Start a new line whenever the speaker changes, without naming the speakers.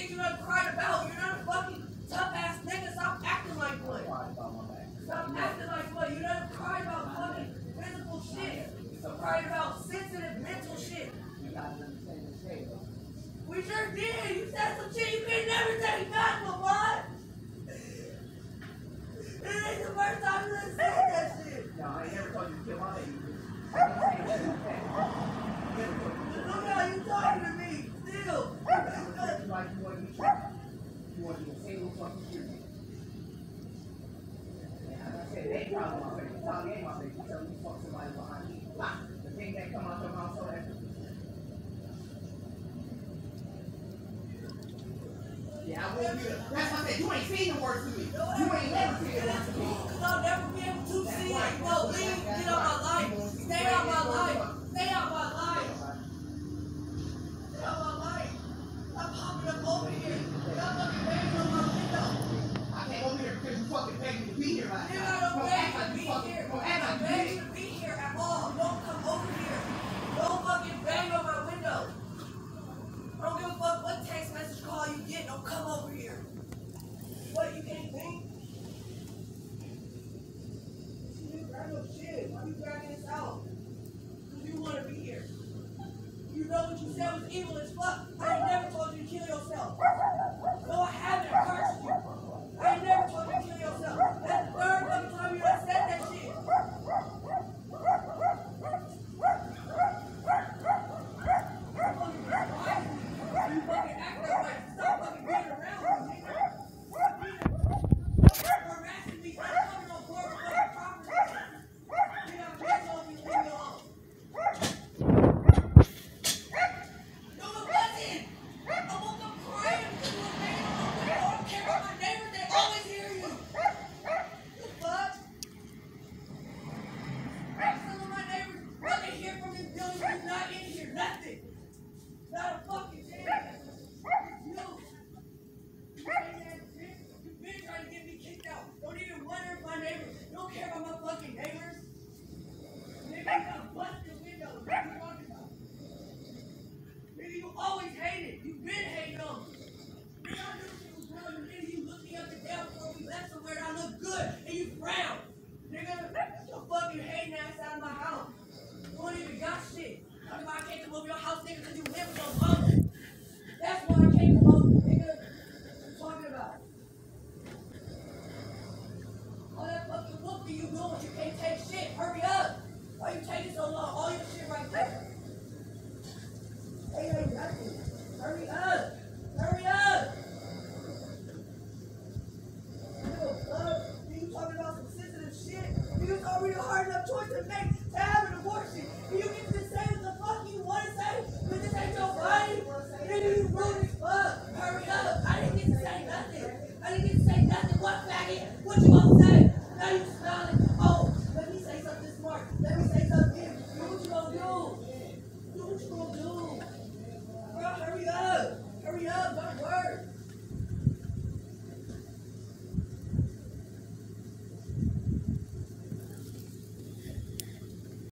things you done cried about. You're not a fucking tough ass nigga. Stop acting like one. Stop acting like one. You done cried about fucking physical shit. Stop crying about sensitive mental shit. We sure did. You said some shit you can never take back, Lamont. It ain't the first time you done said that shit.
No, I ain't never told you to kill my baby.
Look how you talking to me. Still.
Like you want to be trapped. You want to be a single fucking shooter. And as I said, they probably my baby. It's all game my baby. You tell me you fuck somebody behind me. The thing that come out your mouth so that. Yeah, I won't be a, that's what I said. You ain't seen the worst of me. You ain't never seen the worst of me.
Because I'll never be able to see it. No, leave. Get out my life. Stay out my life. Stay out my life. Stay out my life. I'm popping up over here. Y'all fucking banging on my window.
I came over here because you fucking begged me to be here right now.
You're not begging to be here.
Don't
I'm
act
not
like
begging to be here at all. Don't come over here. Don't fucking bang on my window. I don't give a fuck what text message call you get. Don't come over here. What, you can't think? You grab no shit. Why you dragging this out? Because you want to be here. You know what you said was evil as fuck. I ain't never told you to kill yourself. No, I haven't cursed you. I ain't never told you to kill yourself. That's the third fucking time you done said that shit. You fucking act that way. Stop fucking being around me, nigga. Stop harassing me. I'm coming on board with fucking property. You got kids on me, leave me alone. No, it wasn't. I woke up crying because you were banging on my window. I don't care about my neighbors. They always hear you. The fuck? Some of my neighbors, what they hear from this building, you're not in here. Nothing. Not a fucking thing. It's you. You ain't that shit. You've been trying to get me kicked out. Don't even wonder if my neighbors. You don't care about my fucking neighbors. Nigga, you gotta bust the window. What are you talking about? Nigga, you always hated. You've been hating on me. Nigga, I knew shit was wrong. Nigga, you looked me up and down before we left somewhere and I looked good. And you frowned. Nigga, get your fucking hating ass out of my house. You don't even got shit. Talking about I can't come over your house, nigga, because you live with your mother. That's why I can't come over, nigga. What you talking about? All that fucking whooping you doing, you can't take shit. Hurry up. Why you taking so long? All your shit right there. Hey, ain't nothing. Hurry up. Hurry up. You talking about some sensitive shit? You was already a hard enough choice to make to have an abortion. And you get to say what the fuck you want to say, but this ain't your body. Nigga, you rude as fuck. Hurry up. I didn't get to say nothing. I didn't get to say nothing. What faggot? What you gonna say? Now you smiling.